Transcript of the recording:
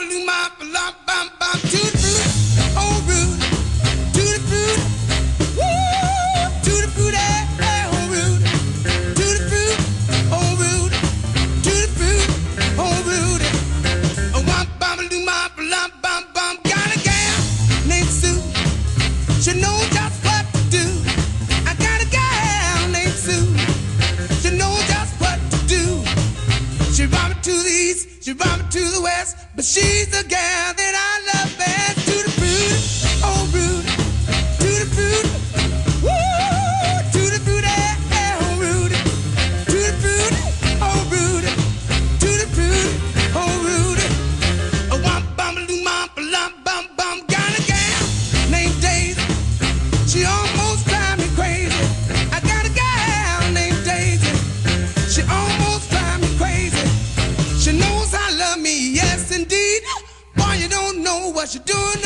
She brought me to the west, but she's the gal that I love best. To the fruit, oh Rudy, to the fruit, woo, to the fruit, oh Rudy, to the fruit, oh Rudy, to the fruit, oh Rudy. A womp bum loom bum bum, got a gal named Daisy. She almost drives me crazy. I got a gal named Daisy. She almost drives me crazy. She knows I love me, yes indeed. Boy, you don't know what you're doing.